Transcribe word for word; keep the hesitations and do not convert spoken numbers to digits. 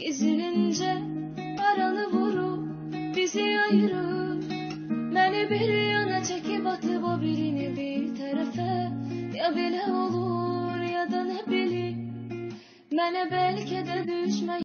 Ezilince aranı vurup bizi ayırır. Beni bir yana çekip atıp o birini bir tarafa. Ya belə olur ya da ne bileyim. Mənə bəlkə də düşmə